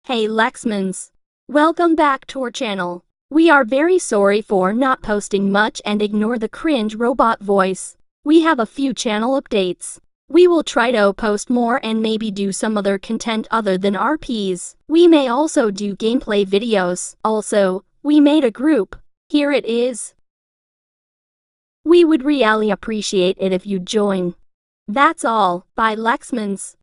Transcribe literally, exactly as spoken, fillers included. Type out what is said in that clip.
Hey Lexmons! Welcome back to our channel. We are very sorry for not posting much and ignore the cringe robot voice. We have a few channel updates. We will try to post more and maybe do some other content other than R Ps. We may also do gameplay videos. Also, we made a group. Here it is. We would really appreciate it if you'd join. That's all. Bye Lexmons.